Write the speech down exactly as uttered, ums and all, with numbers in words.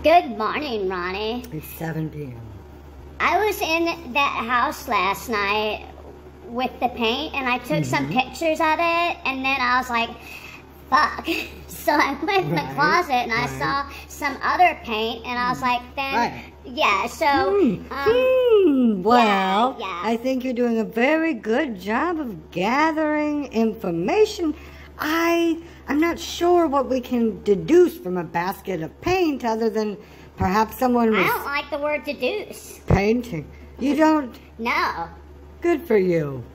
Good morning, Ronnie. It's seven p m I was in that house last night with the paint, and I took mm-hmm. some pictures of it, and then I was like, fuck. So I went in right, the closet, and right. I saw some other paint, and I was like, then, right. yeah, so... Mm. Um, mm. Well, yeah, yeah. I think you're doing a very good job of gathering information. I, I'm not sure what we can deduce from a basket of paint other than perhaps someone was... I don't like the word deduce. Painting. You don't? No. Good for you.